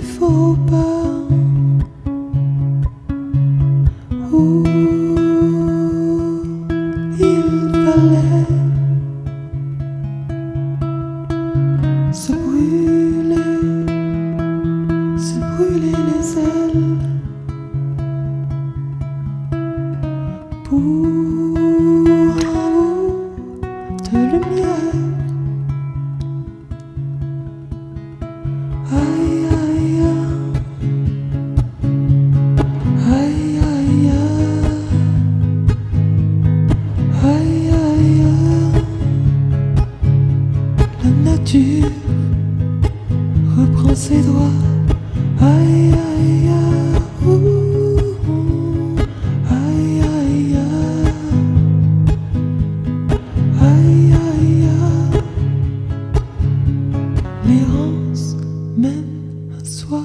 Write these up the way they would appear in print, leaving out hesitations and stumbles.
faut pas. Où il fallait se brûler les ailes pour un bout de lumière. Aïe aïe aïe aïe aïe aïe aïe. La nature reprend ses droits. Aïe aïe aïe, aïe aïe aïe aïe aïe. L'errance mène à soi.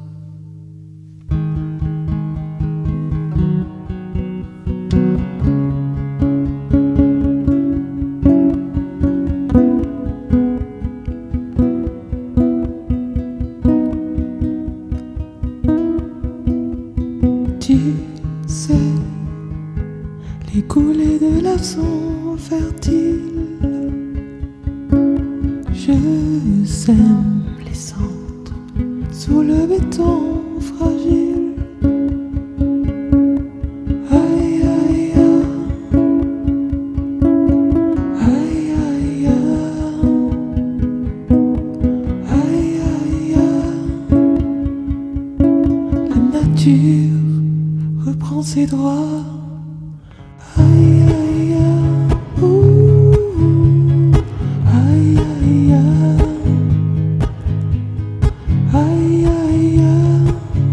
Tu sais, les coulées de lave sont fertiles. Je sème les cendres sous le béton fragile. Aïe aïe aïe aïe aïe aïe aïe. La nature reprend ses droits. Aïe aïe aïe, aïe aïe aïe aïe aïe.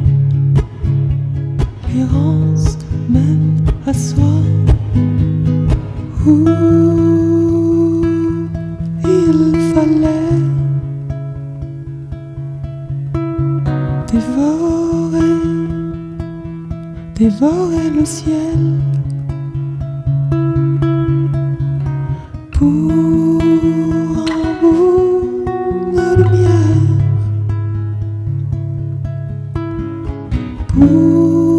L'errance mène à soi. Où il fallait dévorer le ciel pour un bout de lumière, pour